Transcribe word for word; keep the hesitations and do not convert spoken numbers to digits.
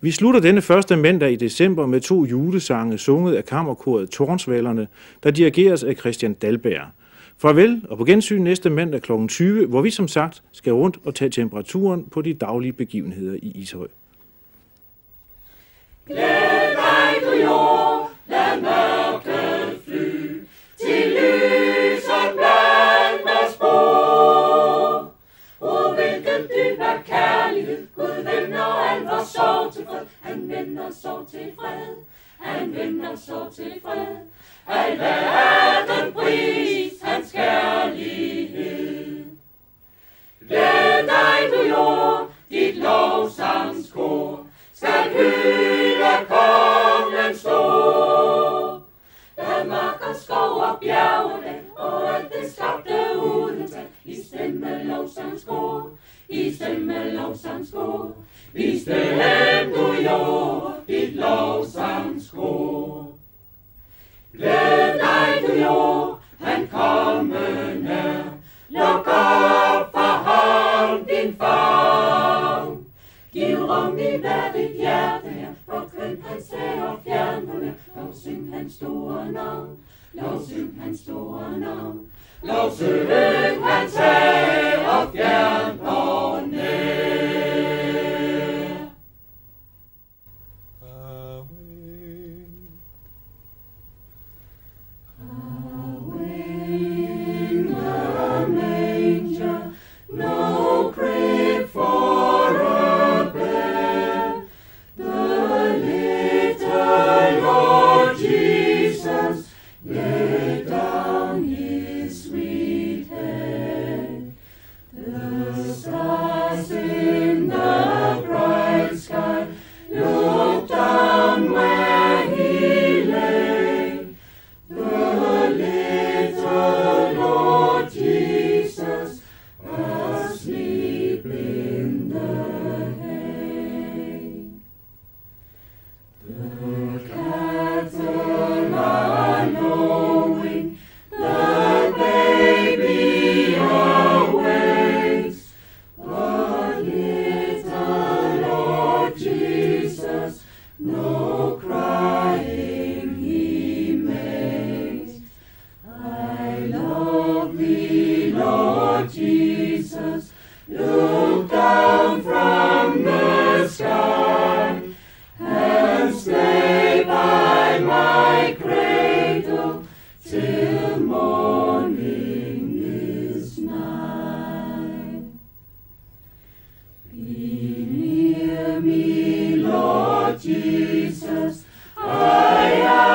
Vi slutter denne første mandag i december med to julesange sunget af Kammerkoret Tårnsvalerne, der dirigeres af Christian Dalberg. Farvel og på gensyn næste mandag klokken tyve, hvor vi som sagt skal rundt og tage temperaturen på de daglige begivenheder i Ishøj. Glæd dig, du jord, lad mørket fly, til lyset blandt spor. O, hvilken dyb af kærlighed, Gud vender al vor sorg til fred. Han vender sorg til fred, han vender sorg til fred. Al verden pris hans kærlighed. Glæd dig, du jord, dit lovsangskor skal hylde kongen stor. Der marker, skov og bjerge, og alt det skabte uden tal. I stemme lovsangskor, i stemme lovsangskor. I stemme du jord, dit lovsangskor. Glæd dig, du jord, han komme nær. Luk op for ham din favn. Giv rum i hvert et hjerte her, for køn hans sag og fjern på nær. Lov syng hans store navn, lov syng hans store navn. Lov syng hans sag og fjern på nær. No crib for a bed, the little Lord Jesus laid down his sweet head. The stars in the bright sky looked down where he lay. The little Lord Jesus asleep in the hay. The cattle are lowing, the baby awakes, but little Lord Jesus no crying he makes. I love thee, Lord Jesus, look down from the sky and stay by my cradle till morning is nigh. Be near me, Lord Jesus, I